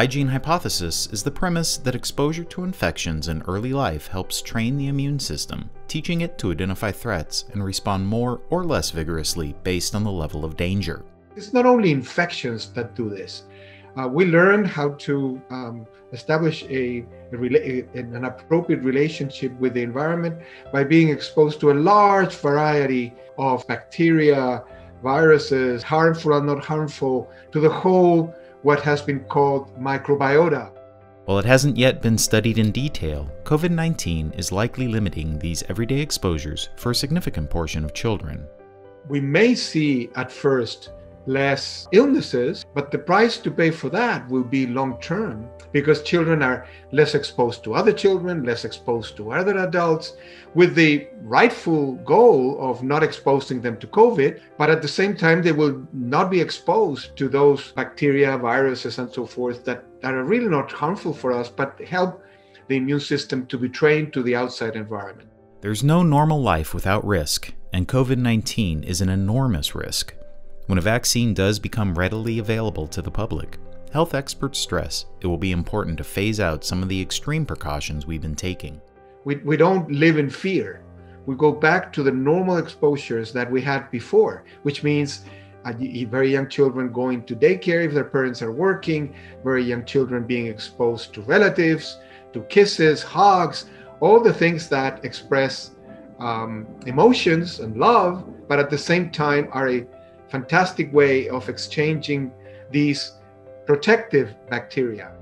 hygiene hypothesis is the premise that exposure to infections in early life helps train the immune system, teaching it to identify threats and respond more or less vigorously based on the level of danger. It's not only infections that do this. We learn how to establish an appropriate relationship with the environment by being exposed to a large variety of bacteria, viruses, harmful and not harmful, to the whole what has been called microbiota. While it hasn't yet been studied in detail, COVID-19 is likely limiting these everyday exposures for a significant portion of children. We may see at first less illnesses, but the price to pay for that will be long-term because children are less exposed to other children, less exposed to other adults, with the rightful goal of not exposing them to COVID, but at the same time they will not be exposed to those bacteria, viruses, and so forth that are really not harmful for us, but help the immune system to be trained to the outside environment. There's no normal life without risk, and COVID-19 is an enormous risk. When a vaccine does become readily available to the public, health experts stress it will be important to phase out some of the extreme precautions we've been taking. We don't live in fear. We go back to the normal exposures that we had before, which means very young children going to daycare if their parents are working, very young children being exposed to relatives, to kisses, hugs, all the things that express emotions and love, but at the same time are a fantastic way of exchanging these protective bacteria.